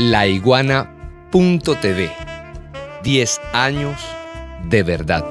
laiguana.tv. 10 años de verdad.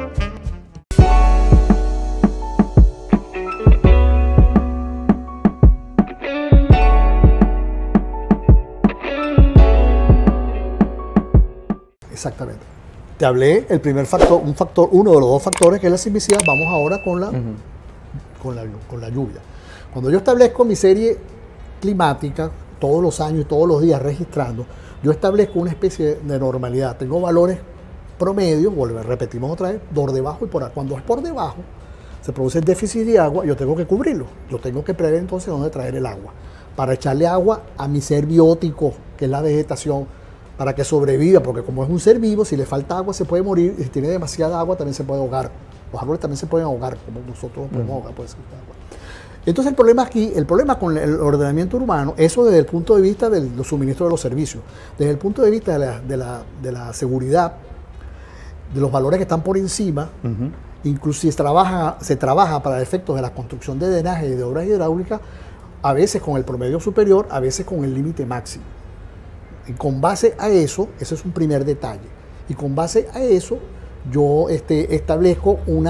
Exactamente. Te hablé el primer factor, uno de los dos factores que es la sismicidad. Vamos ahora con la lluvia. Cuando yo establezco mi serie climática, todos los años y todos los días registrando, yo establezco una especie de normalidad. Tengo valores promedios, repetimos otra vez, por debajo y por abajo. Cuando es por debajo, se produce el déficit de agua, yo tengo que cubrirlo. Yo tengo que prever entonces dónde traer el agua. Para echarle agua a mi ser biótico, que es la vegetación, para que sobreviva, porque como es un ser vivo, si le falta agua se puede morir, y si tiene demasiada agua también se puede ahogar. Los árboles también se pueden ahogar, como nosotros podemos ahogar, puede ser agua. Entonces el problema aquí, el problema con el ordenamiento urbano, eso desde el punto de vista del suministro de los servicios, desde el punto de vista de la seguridad, de los valores que están por encima, incluso si se trabaja para efectos de la construcción de drenaje y de obras hidráulicas, a veces con el promedio superior, a veces con el límite máximo. Y con base a eso, ese es un primer detalle, y con base a eso yo establezco un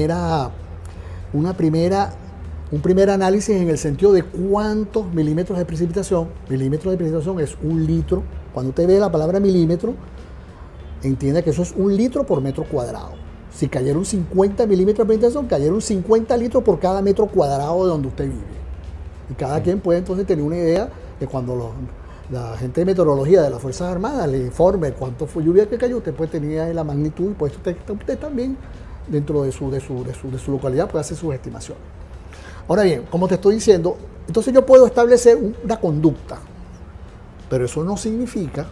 primer análisis en el sentido de cuántos milímetros de precipitación. Milímetros de precipitación es 1 litro. Cuando usted ve la palabra milímetro, entienda que eso es 1 litro por metro cuadrado. Si cayeron 50 milímetros de precipitación, cayeron 50 litros por cada metro cuadrado de donde usted vive. Y cada quien puede entonces tener una idea de cuando la gente de meteorología de las Fuerzas Armadas le informe cuánto fue lluvia que cayó, usted puede tener la magnitud, y pues usted también dentro de su localidad puede hacer sus estimaciones. Ahora bien, como te estoy diciendo, entonces yo puedo establecer una conducta, pero eso no significa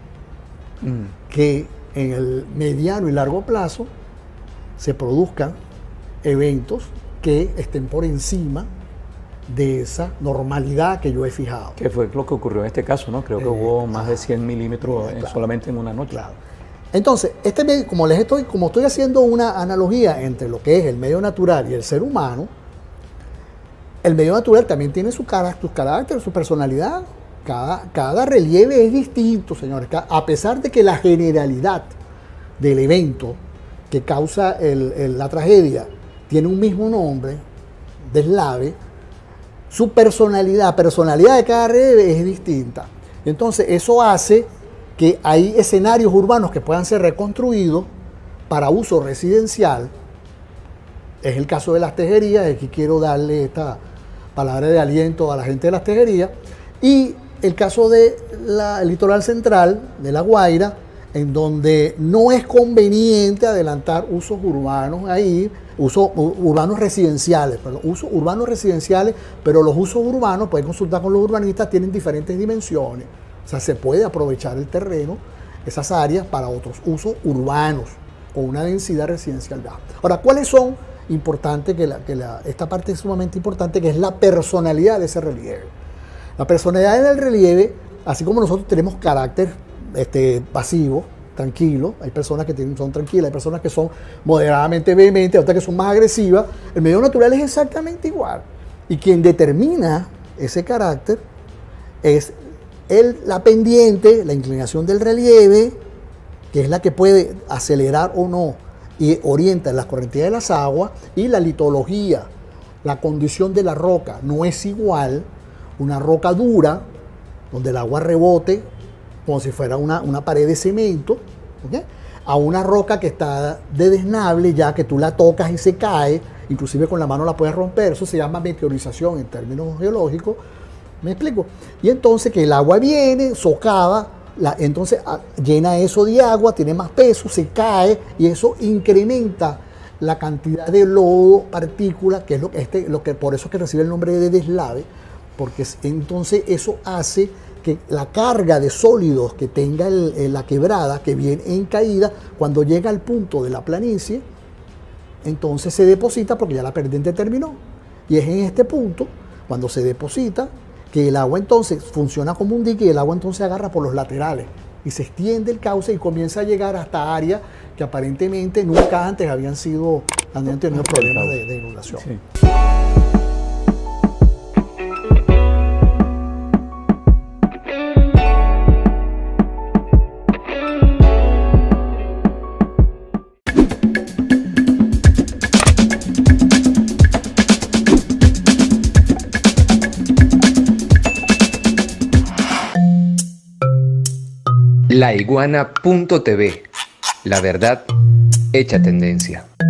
que en el mediano y largo plazo se produzcan eventos que estén por encima de esa normalidad que yo he fijado. Que fue lo que ocurrió en este caso, ¿no? Creo que hubo más de 100 milímetros solamente en una noche. Claro. Entonces, como estoy haciendo una analogía entre lo que es el medio natural y el ser humano, el medio natural también tiene su carácter, su personalidad. Cada relieve es distinto, señores. A pesar de que la generalidad del evento que causa la tragedia tiene un mismo nombre, deslave, su personalidad de cada relieve es distinta. Entonces, eso hace que hay escenarios urbanos que puedan ser reconstruidos para uso residencial. Es el caso de las tejerías, aquí quiero darle esta palabra de aliento a la gente de las tejerías, y el caso del litoral central de La Guaira, en donde no es conveniente adelantar usos urbanos ahí, usos urbanos residenciales, pero los usos urbanos, pueden consultar con los urbanistas, tienen diferentes dimensiones. O sea, se puede aprovechar el terreno, esas áreas, para otros usos urbanos, con una densidad residencial baja. Ahora, ¿cuáles son? Importante esta parte es sumamente importante, que es la personalidad de ese relieve. La personalidad del relieve, así como nosotros tenemos carácter pasivo, tranquilo, hay personas que son tranquilas, hay personas que son moderadamente vehementes, otras que son más agresivas. El medio natural es exactamente igual. Y quien determina ese carácter es la pendiente, la inclinación del relieve, que es la que puede acelerar o no y orienta las corrientes de las aguas, y la litología, la condición de la roca. No es igual una roca dura, donde el agua rebote como si fuera una pared de cemento, ¿okay?, a una roca que está de desnable, ya que tú la tocas y se cae, inclusive con la mano la puedes romper. Eso se llama meteorización en términos geológicos. ¿Me explico? Y entonces que el agua viene, socava, entonces llena eso de agua, tiene más peso, se cae, y eso incrementa la cantidad de lodo, partículas, que es lo que por eso es que recibe el nombre de deslave, porque entonces eso hace que la carga de sólidos que tenga la quebrada, que viene en caída, cuando llega al punto de la planicie, entonces se deposita, porque ya la pendiente terminó. Y es en este punto, cuando se deposita, que el agua entonces funciona como un dique, y el agua entonces agarra por los laterales y se extiende el cauce y comienza a llegar hasta áreas que aparentemente nunca antes habían tenido problemas de inundación. Sí. laiguana.tv, la verdad hecha tendencia.